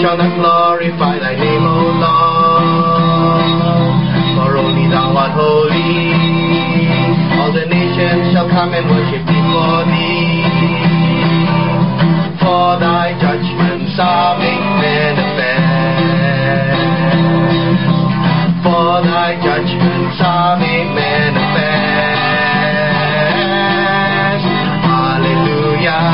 shall not glorify thy name, O Lord? For only thou art holy. All the nations shall come and worship before thee. For thy judgments are made manifest. For thy judgments are made manifest. Hallelujah.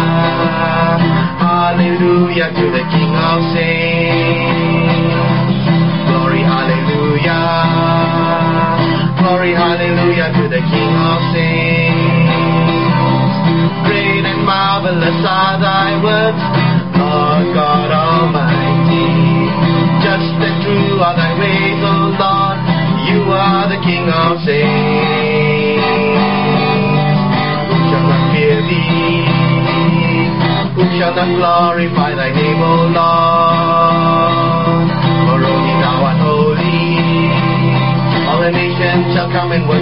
Hallelujah to the King of Saints. Glory, hallelujah. Glory, hallelujah to the King of Saints. Great and marvelous are thy words, Lord God Almighty. Just and true are thy ways, O Lord. You are the King of Saints. Who shall not fear thee? Who shall not glorify thy name, O Lord? For only thou art holy. All the nations shall come and worship